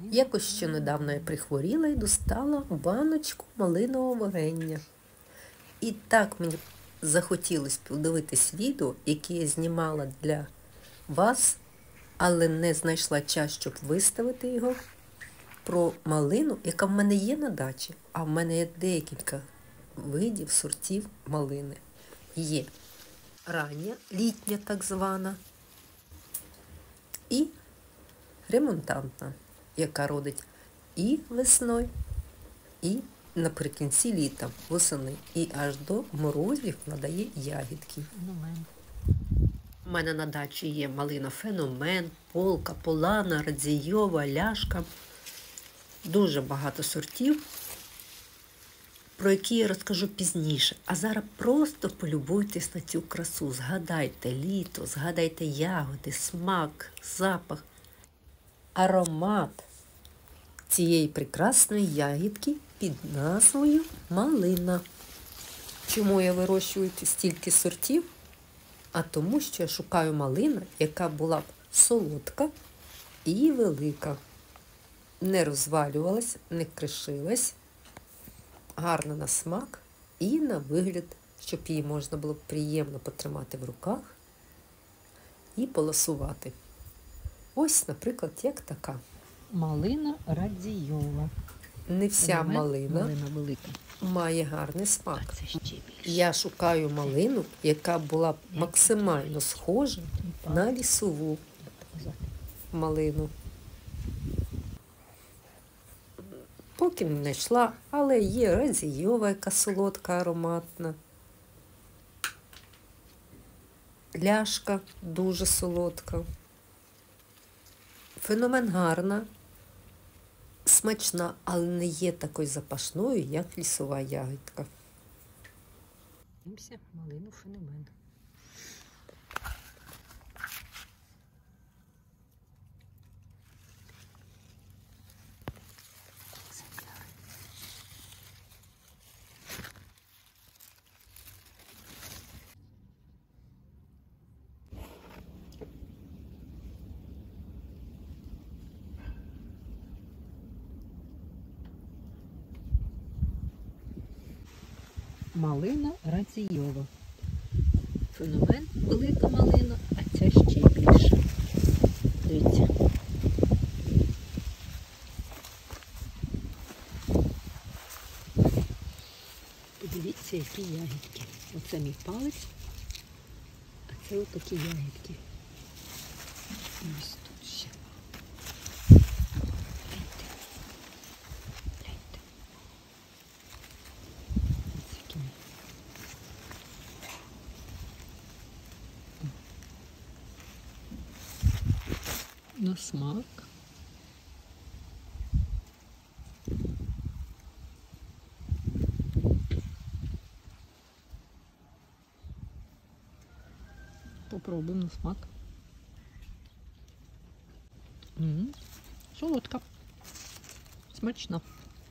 Якось ще недавно я прихворіла і достала баночку малинового варення. І так мені захотілося подивитись відео, яке я знімала для вас, але не знайшла час, щоб виставити його, про малину, яка в мене є на дачі, а в мене є декілька видів, сортів малини. Є рання, літня так звана, і ремонтантна, яка родить і весною, і наприкінці літа, восени, і аж до морозів надає ягідки. У мене на дачі є малина Феномен, Полка, Полана, Радзійова, Ляшка. Дуже багато сортів, про які я розкажу пізніше. А зараз просто полюбуйтесь на цю красу. Згадайте літо, згадайте ягоди, смак, запах, аромат цієї прекрасної ягідки під назвою малина. Чому я вирощую стільки сортів? А тому, що я шукаю малину, яка була б солодка і велика. Не розвалювалась, не кришилась, гарна на смак і на вигляд, щоб її можна було приємно потримати в руках і полосувати. Ось, наприклад, як така. Малина Радзійова. Не вся малина велика. має гарний смак. А це ще більше. Я шукаю малину, яка була б максимально схожа на лісову малину. Поки не знайшла, але є Радзійова, яка солодка, ароматна. Ляшка дуже солодка. Феномен гарна, смачна, але не є такою запашною, як лісова ягідка. Дивимося малину Феномен. Малина Радзійова. Феномен велика малина, а ця ще більша. Дивіться. Подивіться, які ягідки. Оце мій палець, а це отакі ягідки. Ось тут ще. На смак. Попробуємо на смак. Солодка. Смачно.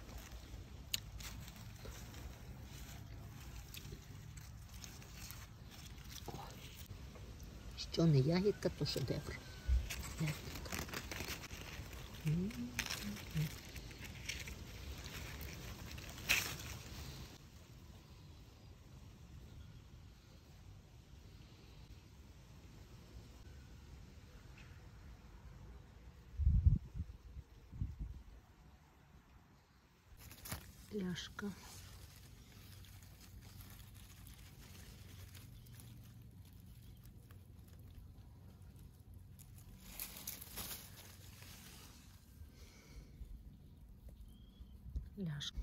Що не ягідка, то шедевр. Ляшка. Ляшка.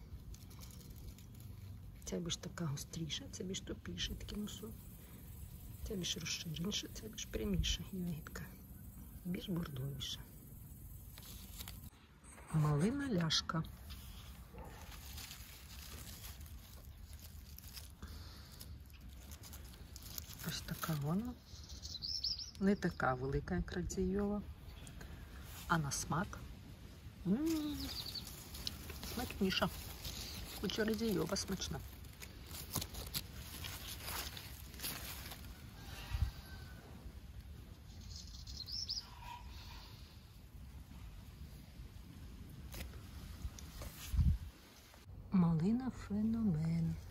Ця більш така гостріша, це більш тупіша, такі носу. Ця більш розширеніша, це більш пряміша ягідка. Більш бордовіша. Малина Ляшка. Ось така вона. Не така велика, як Радзійова. А на смак смачніша. Хоч Радзійова смачна. Малина феномен.